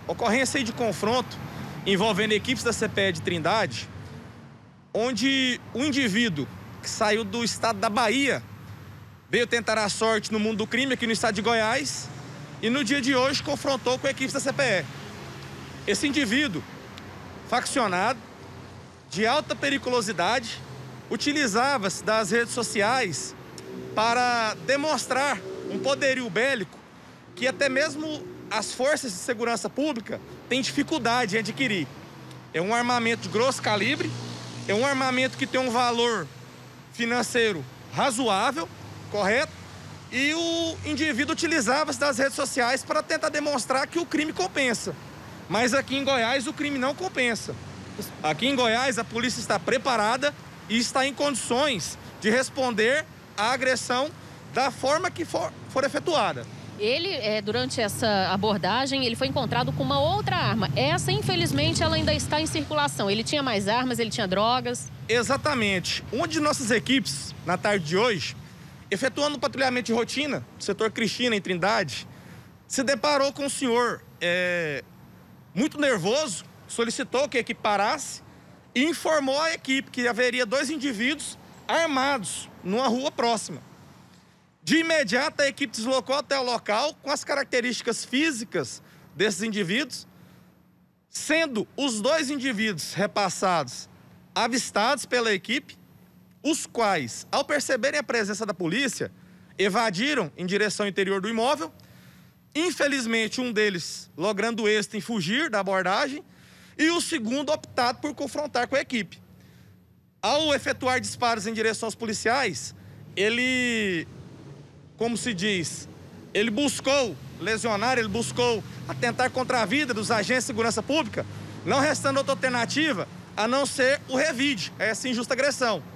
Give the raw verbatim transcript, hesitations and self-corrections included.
ocorrência aí de confronto envolvendo equipes da C P E de Trindade, onde o indivíduo que saiu do estado da Bahia veio tentar a sorte no mundo do crime aqui no estado de Goiás e no dia de hoje confrontou com equipes da C P E. Esse indivíduo, faccionado, de alta periculosidade, utilizava-se das redes sociais para demonstrar um poderio bélico que até mesmo as forças de segurança pública têm dificuldade em adquirir. É um armamento de grosso calibre, é um armamento que tem um valor financeiro razoável, correto? E o indivíduo utilizava-se das redes sociais para tentar demonstrar que o crime compensa. Mas aqui em Goiás o crime não compensa. Aqui em Goiás a polícia está preparada e está em condições de responder à agressão da forma que for, for efetuada. Ele, é, durante essa abordagem, ele foi encontrado com uma outra arma. Essa, infelizmente, ela ainda está em circulação. Ele tinha mais armas, ele tinha drogas? Exatamente. Uma de nossas equipes, na tarde de hoje, efetuando um patrulhamento de rotina no setor Cristina, em Trindade, se deparou com um senhor é, muito nervoso, solicitou que a equipe parasse e informou à equipe que haveria dois indivíduos armados numa rua próxima. De imediato, a equipe deslocou até o local com as características físicas desses indivíduos, sendo os dois indivíduos repassados avistados pela equipe, os quais, ao perceberem a presença da polícia, evadiram em direção ao interior do imóvel. Infelizmente, um deles logrando êxito em fugir da abordagem e o segundo optado por confrontar com a equipe. Ao efetuar disparos em direção aos policiais, ele, como se diz, ele buscou lesionar, ele buscou atentar contra a vida dos agentes de segurança pública, não restando outra alternativa a não ser o revide, essa injusta agressão.